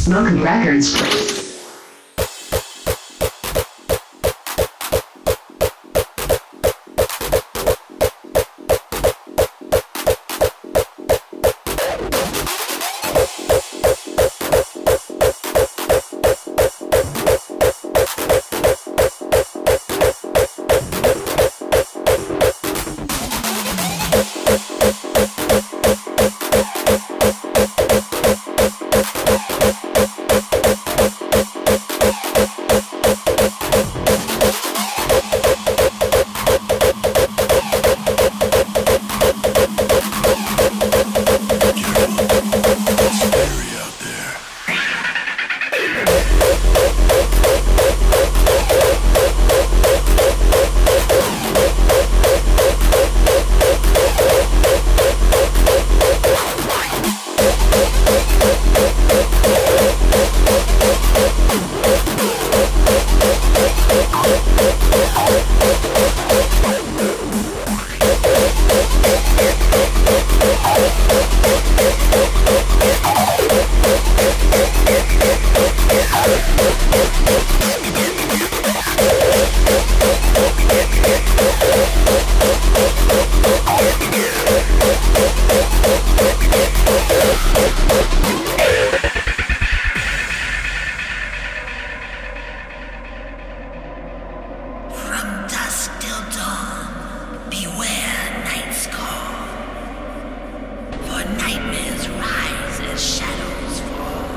Mokum Records. From dusk till dawn, beware night's call. For nightmares rise as shadows fall.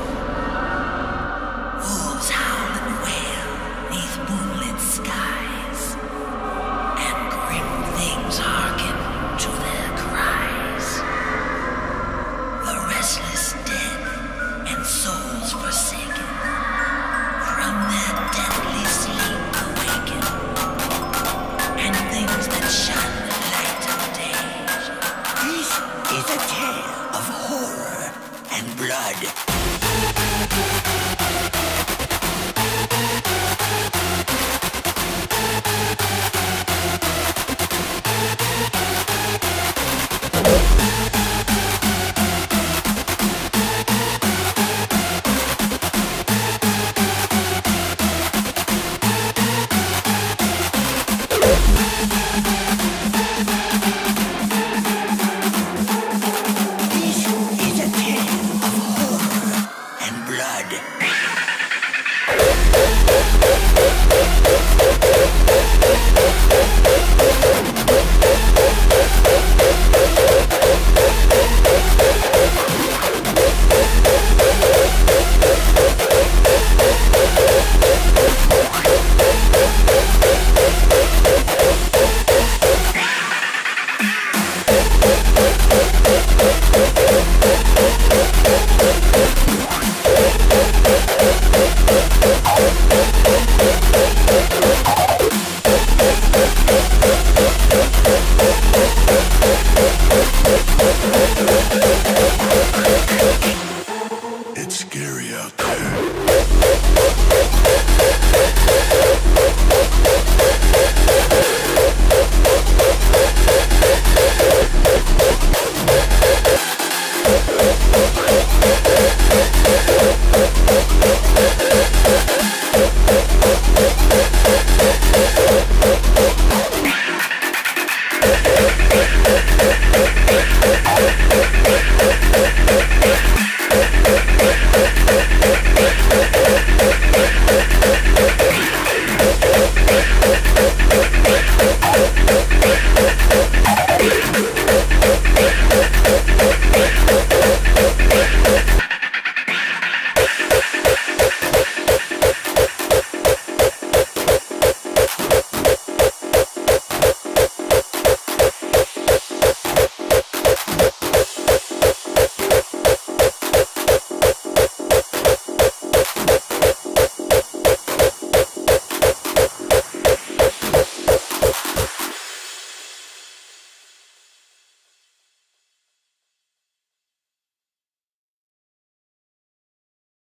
Wolves howl and wail 'neath moonlit skies, and grim things hearken to their cries. The restless dead and souls forsaken, from their deathly sleep awaken, and things that shun the light of day. This is a tale of horror and blood. It's scary out there.